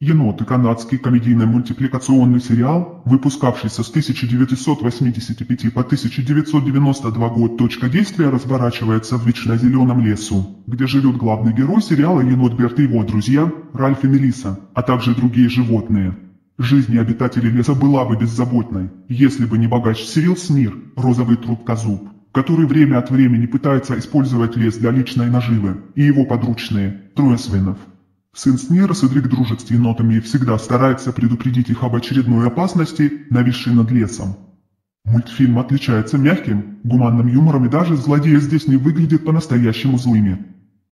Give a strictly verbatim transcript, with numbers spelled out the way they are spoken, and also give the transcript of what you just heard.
Еноты – канадский комедийный мультипликационный сериал, выпускавшийся с тысяча девятьсот восьмидесяти пяти по тысяча девятьсот девяносто два год. Точка действия разворачивается в вечно-зеленом лесу, где живет главный герой сериала енот Берт и его друзья, Ральф и Мелисса, а также другие животные. Жизнь обитателей леса была бы беззаботной, если бы не богач Сирил Снир, розовый трубкозуб, который время от времени пытается использовать лес для личной наживы, и его подручные, трое свинов. Сын Снира Седрик дружит с енотами и всегда старается предупредить их об очередной опасности, нависшей над лесом. Мультфильм отличается мягким, гуманным юмором, и даже злодеи здесь не выглядят по-настоящему злыми.